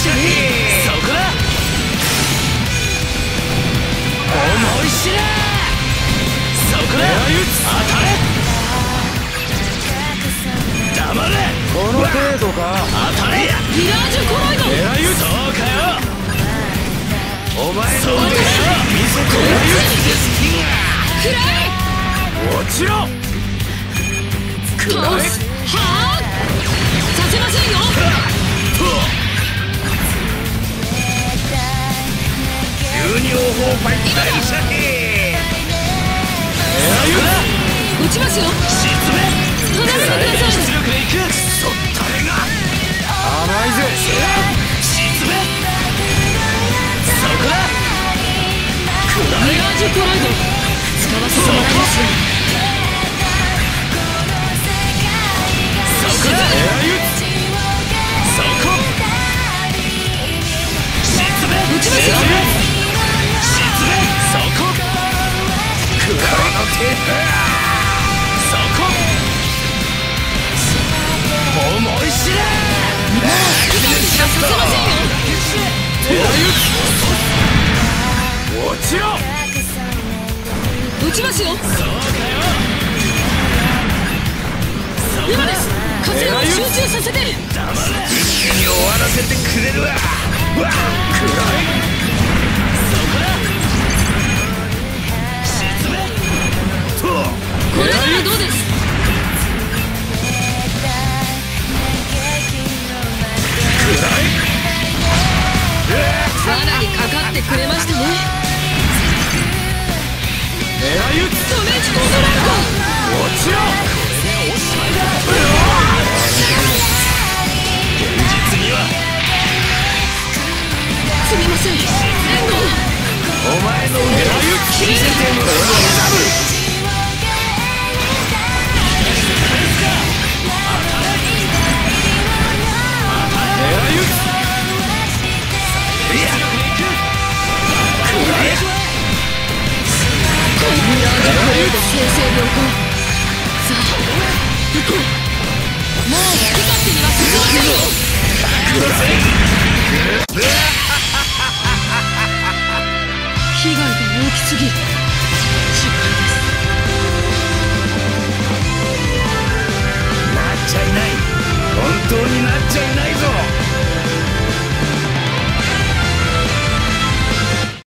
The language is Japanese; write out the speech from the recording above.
したね。そこだ。思い知れ。そこだ。当たれ。黙れ。 この程度か。 当たれ。ミラージュコロイド。そうかよ。お前の腕が見せてやる。くらえ。落ちろ。くらえ。はあ。させませんよ。12王砲ファイターシャキ撃ちますよ。沈め。離れてください。出力でいく。そったれが甘いぜ。沈め。そこだ。ミラージュコロイド使わせてもらいますよ。そこだ。そこ。沈め。撃ちますよ。沈め。そこ。くらいの手。そこ。思い知れ。もうさせませんよ。落ちろ。撃ちますよ。そうかよ。今です。活力を集中させて。一気に終わらせてくれるわ。わあ、暗い。そこだ。沈め。と。これならどうです。暗い。罠にかかってくれましたね。止めちこそないか。落ちろ。これでおしまいだ。現実にはすみません。連合お前の腕を見せてもらう。先生良好。さあ行こう。もう好き勝手には進ませんよ。被害が大きすぎる。心配です。なっちゃいない。本当になっちゃいない。